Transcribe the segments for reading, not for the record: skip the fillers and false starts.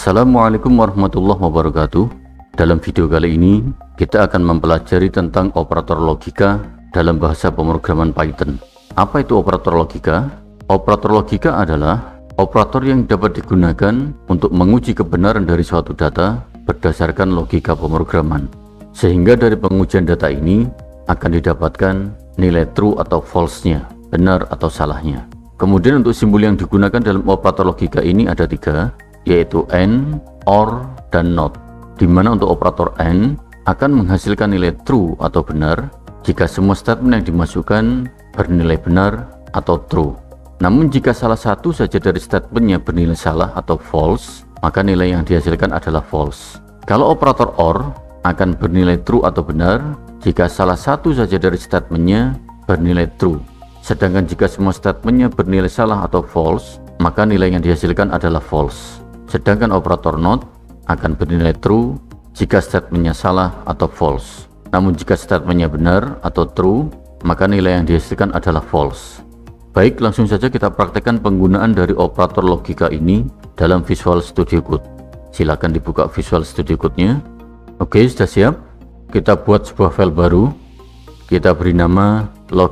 Assalamualaikum warahmatullahi wabarakatuh. Dalam video kali ini kita akan mempelajari tentang operator logika dalam bahasa pemrograman Python. Apa itu operator logika? Operator logika adalah operator yang dapat digunakan untuk menguji kebenaran dari suatu data berdasarkan logika pemrograman, sehingga dari pengujian data ini akan didapatkan nilai true atau false-nya, benar atau salahnya. Kemudian untuk simbol yang digunakan dalam operator logika ini ada tiga, yaitu AND, OR, dan NOT, di mana untuk operator AND akan menghasilkan nilai true atau benar jika semua statement yang dimasukkan bernilai benar atau true. Namun jika salah satu saja dari statementnya bernilai salah atau false, maka nilai yang dihasilkan adalah false. Kalau operator OR akan bernilai true atau benar jika salah satu saja dari statementnya bernilai true. Sedangkan jika semua statementnya bernilai salah atau false, maka nilai yang dihasilkan adalah false. Sedangkan operator NOT akan bernilai true jika statementnya salah atau false. Namun jika statementnya benar atau true, maka nilai yang dihasilkan adalah false. Baik, langsung saja kita praktekkan penggunaan dari operator logika ini dalam Visual Studio Code. Silakan dibuka Visual Studio Code-nya. Oke, sudah siap. Kita buat sebuah file baru. Kita beri nama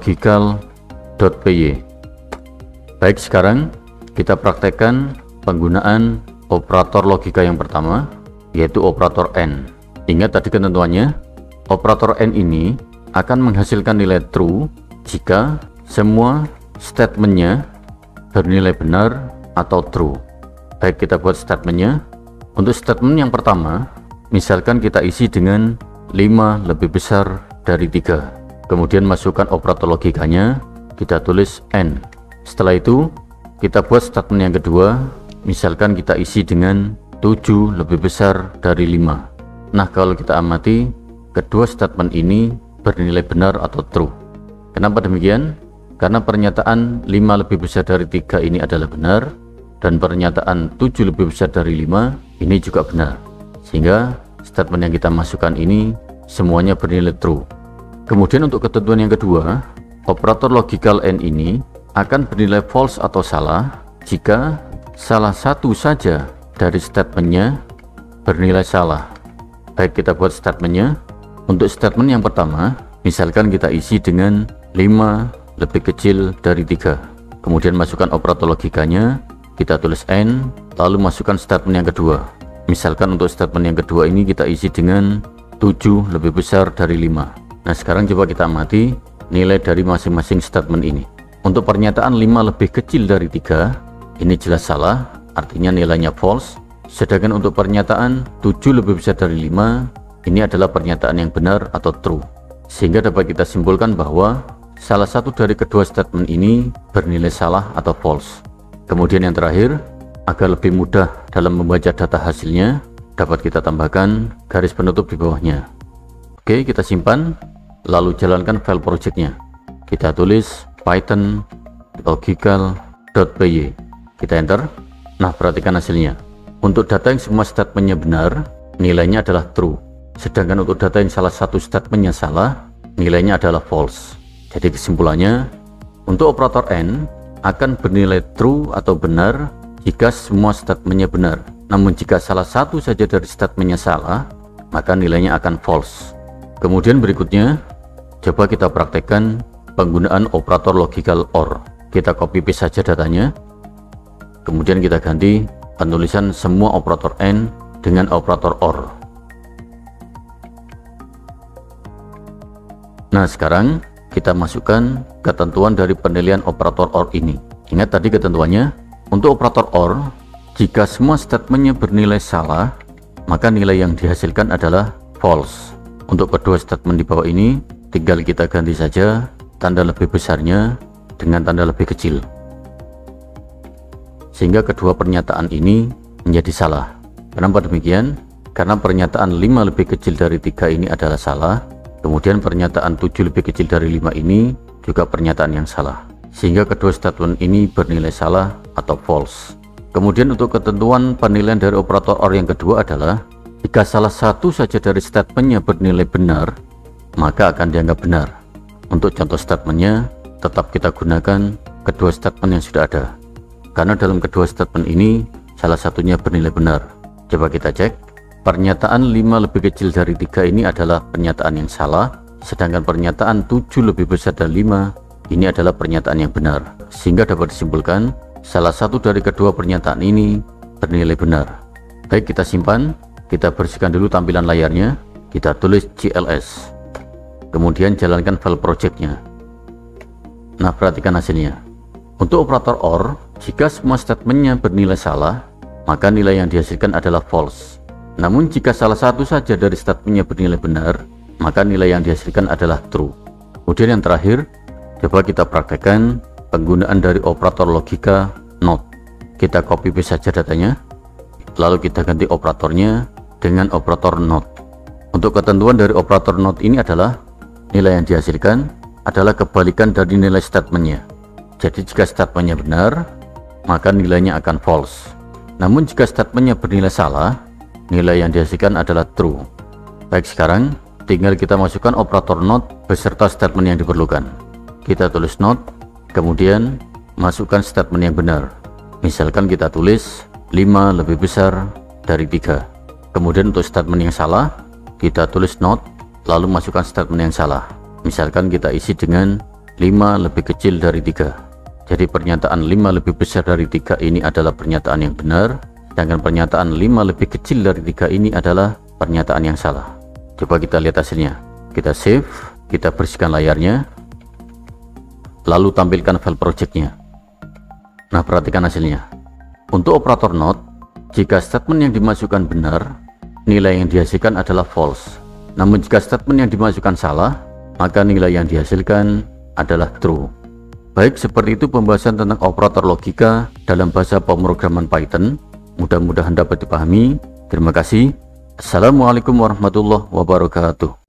logical.py. Baik, sekarang kita praktekkan penggunaan operator logika yang pertama, yaitu operator AND. Ingat tadi ketentuannya, operator AND ini akan menghasilkan nilai true jika semua statementnya bernilai benar atau true. Baik, kita buat statementnya. Untuk statement yang pertama, misalkan kita isi dengan 5 lebih besar dari 3. Kemudian masukkan operator logikanya, kita tulis AND. Setelah itu kita buat statement yang kedua, misalkan kita isi dengan 7 lebih besar dari 5. Nah, kalau kita amati, kedua statement ini bernilai benar atau true. Kenapa demikian? Karena pernyataan 5 lebih besar dari 3 ini adalah benar, dan pernyataan 7 lebih besar dari 5 ini juga benar. Sehingga statement yang kita masukkan ini semuanya bernilai true. Kemudian untuk ketentuan yang kedua, operator logical AND ini akan bernilai false atau salah jika salah satu saja dari statementnya bernilai salah. Baik, kita buat statementnya. Untuk statement yang pertama, misalkan kita isi dengan 5 lebih kecil dari 3. Kemudian masukkan operator logikanya, kita tulis AND, lalu masukkan statement yang kedua. Misalkan untuk statement yang kedua ini kita isi dengan 7 lebih besar dari 5. Nah, sekarang coba kita amati nilai dari masing-masing statement ini. Untuk pernyataan 5 lebih kecil dari 3, ini jelas salah, artinya nilainya false. Sedangkan untuk pernyataan 7 lebih besar dari 5, ini adalah pernyataan yang benar atau true. Sehingga dapat kita simpulkan bahwa salah satu dari kedua statement ini bernilai salah atau false. Kemudian yang terakhir, agar lebih mudah dalam membaca data hasilnya, dapat kita tambahkan garis penutup di bawahnya. Oke, kita simpan, lalu jalankan file projectnya. Kita tulis python logical.py. Kita enter. Nah, perhatikan hasilnya. Untuk data yang semua statementnya benar, nilainya adalah true. Sedangkan untuk data yang salah satu statementnya salah, nilainya adalah false. Jadi kesimpulannya, untuk operator AND akan bernilai true atau benar jika semua statementnya benar. Namun jika salah satu saja dari statementnya salah, maka nilainya akan false. Kemudian berikutnya, coba kita praktekkan penggunaan operator logical OR. Kita copy paste saja datanya. Kemudian kita ganti penulisan semua operator AND dengan operator OR. Nah, sekarang kita masukkan ketentuan dari penilaian operator OR ini. Ingat tadi ketentuannya, untuk operator OR, jika semua statementnya bernilai salah, maka nilai yang dihasilkan adalah false. Untuk kedua statement di bawah ini, tinggal kita ganti saja tanda lebih besarnya dengan tanda lebih kecil. Sehingga kedua pernyataan ini menjadi salah. Kenapa demikian? Karena pernyataan 5 lebih kecil dari 3 ini adalah salah. Kemudian pernyataan 7 lebih kecil dari 5 ini juga pernyataan yang salah. Sehingga kedua statement ini bernilai salah atau false. Kemudian untuk ketentuan penilaian dari operator OR yang kedua adalah jika salah satu saja dari statementnya bernilai benar, maka akan dianggap benar. Untuk contoh statementnya, tetap kita gunakan kedua statement yang sudah ada. Karena dalam kedua statement ini, salah satunya bernilai benar. Coba kita cek. Pernyataan 5 lebih kecil dari 3 ini adalah pernyataan yang salah, sedangkan pernyataan 7 lebih besar dari 5 ini adalah pernyataan yang benar. Sehingga dapat disimpulkan salah satu dari kedua pernyataan ini bernilai benar. Baik, kita simpan, kita bersihkan dulu tampilan layarnya, kita tulis CLS, kemudian jalankan file projectnya. Nah, perhatikan hasilnya. Untuk operator OR, jika semua statementnya bernilai salah, maka nilai yang dihasilkan adalah false. Namun jika salah satu saja dari statementnya bernilai benar, maka nilai yang dihasilkan adalah true. Kemudian yang terakhir, coba kita praktekkan penggunaan dari operator logika NOT. Kita copy paste saja datanya, lalu kita ganti operatornya dengan operator NOT. Untuk ketentuan dari operator NOT ini adalah nilai yang dihasilkan adalah kebalikan dari nilai statementnya. Jadi jika statementnya benar, maka nilainya akan false. Namun jika statementnya bernilai salah, nilai yang dihasilkan adalah true. Baik, sekarang tinggal kita masukkan operator NOT beserta statement yang diperlukan. Kita tulis NOT, kemudian masukkan statement yang benar. Misalkan kita tulis 5 lebih besar dari 3. Kemudian untuk statement yang salah, kita tulis NOT, lalu masukkan statement yang salah. Misalkan kita isi dengan 5 lebih kecil dari 3. Jadi pernyataan 5 lebih besar dari 3 ini adalah pernyataan yang benar, sedangkan pernyataan 5 lebih kecil dari 3 ini adalah pernyataan yang salah. Coba kita lihat hasilnya. Kita save, kita bersihkan layarnya, lalu tampilkan file projectnya. Nah, perhatikan hasilnya. Untuk operator NOT, jika statement yang dimasukkan benar, nilai yang dihasilkan adalah false. Namun jika statement yang dimasukkan salah, maka nilai yang dihasilkan adalah true. Baik, seperti itu pembahasan tentang operator logika dalam bahasa pemrograman Python. Mudah-mudahan dapat dipahami. Terima kasih. Assalamualaikum warahmatullahi wabarakatuh.